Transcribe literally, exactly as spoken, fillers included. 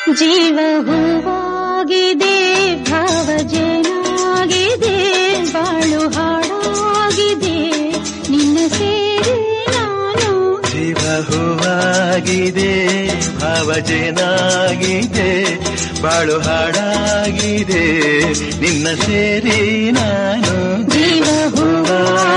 ಜೀವ ಹೂವಾಗಿದೆ, ಭಾವ ಜೇನಾಗಿದೆ, ಬಾಳು ಹಾಡಾಗಿದೆ, ನಿನ್ನ ಸೇರಿ ನಾನು. ಜೀವ ಹೂವಾಗಿದೆ, ಭಾವ ಜೇನಾಗಿದೆ, ಬಾಳು ಹಾಡಾಗಿದೆ, ನಿನ್ನ ಸೇರಿ ನಾನು. ಜೀವ ಹೂವಾ